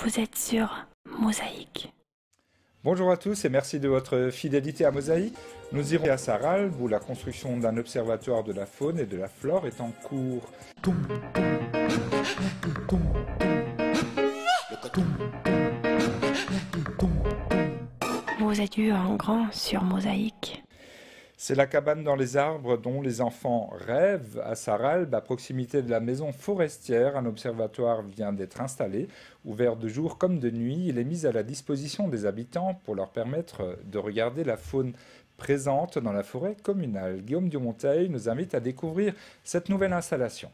Vous êtes sur Mosaïque. Bonjour à tous et merci de votre fidélité à Mosaïque. Nous irons à Sarralbe où la construction d'un observatoire de la faune et de la flore est en cours. Vous êtes vu en grand sur Mosaïque. C'est la cabane dans les arbres dont les enfants rêvent à Sarralbe, à proximité de la maison forestière. Un observatoire vient d'être installé. Ouvert de jour comme de nuit, il est mis à la disposition des habitants pour leur permettre de regarder la faune présente dans la forêt communale. Guillaume Dumonteil nous invite à découvrir cette nouvelle installation.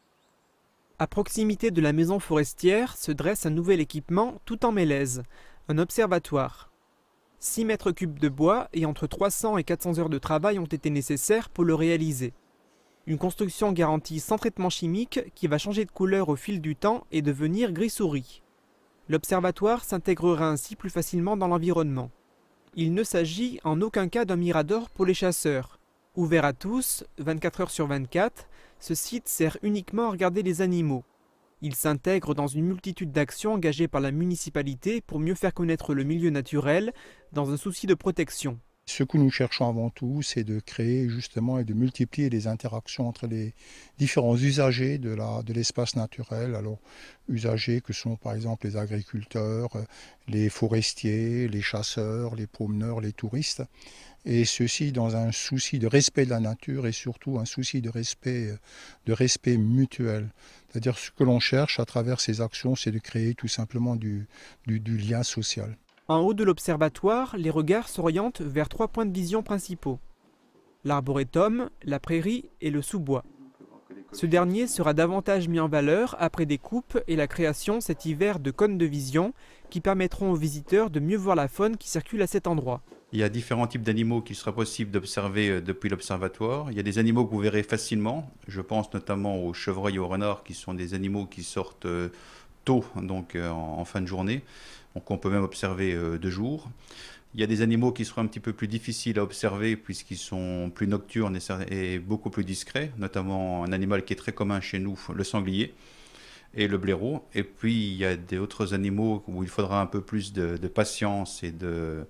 À proximité de la maison forestière se dresse un nouvel équipement tout en mélèze, un observatoire. 6 mètres cubes de bois et entre 300 et 400 heures de travail ont été nécessaires pour le réaliser. Une construction garantie sans traitement chimique qui va changer de couleur au fil du temps et devenir gris-souris. L'observatoire s'intégrera ainsi plus facilement dans l'environnement. Il ne s'agit en aucun cas d'un mirador pour les chasseurs. Ouvert à tous, 24 heures sur 24, ce site sert uniquement à regarder les animaux. Il s'intègre dans une multitude d'actions engagées par la municipalité pour mieux faire connaître le milieu naturel dans un souci de protection. Ce que nous cherchons avant tout, c'est de créer justement et de multiplier les interactions entre les différents usagers de l'espace naturel. Alors, usagers que sont par exemple les agriculteurs, les forestiers, les chasseurs, les promeneurs, les touristes. Et ceci dans un souci de respect de la nature et surtout un souci de respect mutuel. C'est-à-dire ce que l'on cherche à travers ces actions, c'est de créer tout simplement du lien social. En haut de l'observatoire, les regards s'orientent vers 3 points de vision principaux. L'arboretum, la prairie et le sous-bois. Ce dernier sera davantage mis en valeur après des coupes et la création cet hiver de cônes de vision qui permettront aux visiteurs de mieux voir la faune qui circule à cet endroit. Il y a différents types d'animaux qu'il sera possible d'observer depuis l'observatoire. Il y a des animaux que vous verrez facilement. Je pense notamment aux chevreuils et aux renards qui sont des animaux qui sortent tôt, donc en fin de journée. Donc on peut même observer de jour. Il y a des animaux qui seront un petit peu plus difficiles à observer puisqu'ils sont plus nocturnes et beaucoup plus discrets, notamment un animal qui est très commun chez nous, le sanglier et le blaireau. Et puis il y a d'autres animaux où il faudra un peu plus de patience et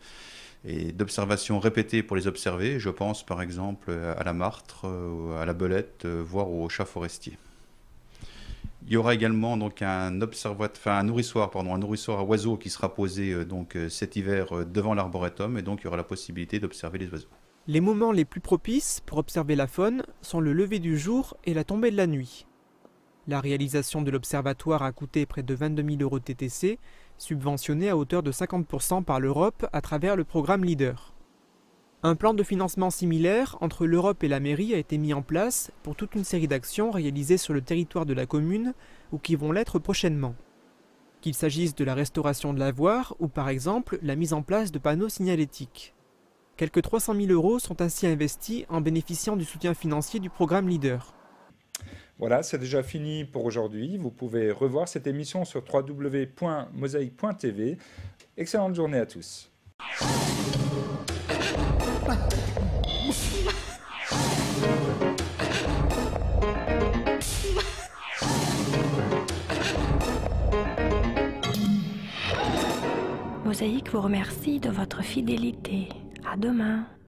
d'observation répétée pour les observer. Je pense par exemple à la martre, à la belette, voire au chat forestier. Il y aura également donc un nourrissoir à oiseaux qui sera posé cet hiver devant l'arboretum et donc il y aura la possibilité d'observer les oiseaux. Les moments les plus propices pour observer la faune sont le lever du jour et la tombée de la nuit. La réalisation de l'observatoire a coûté près de 22 000 € TTC, subventionné à hauteur de 50% par l'Europe à travers le programme LEADER. Un plan de financement similaire entre l'Europe et la mairie a été mis en place pour toute une série d'actions réalisées sur le territoire de la commune ou qui vont l'être prochainement. Qu'il s'agisse de la restauration de lavoirs ou par exemple la mise en place de panneaux signalétiques. Quelques 300 000 € sont ainsi investis en bénéficiant du soutien financier du programme LEADER. Voilà, c'est déjà fini pour aujourd'hui. Vous pouvez revoir cette émission sur www.mosaïque.tv. Excellente journée à tous. Mosaïque vous remercie de votre fidélité. À demain.